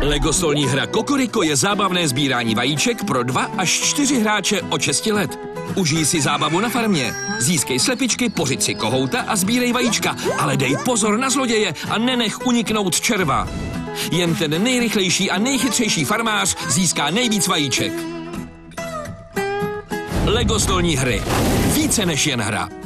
Lego stolní hra Kokoriko je zábavné sbírání vajíček pro 2 až 4 hráče od 6 let. Užij si zábavu na farmě. Získej slepičky, pořiď si kohouta a sbírej vajíčka, ale dej pozor na zloděje a nenech uniknout červa. Jen ten nejrychlejší a nejchytřejší farmář získá nejvíc vajíček. Lego stolní hry. Více než jen hra.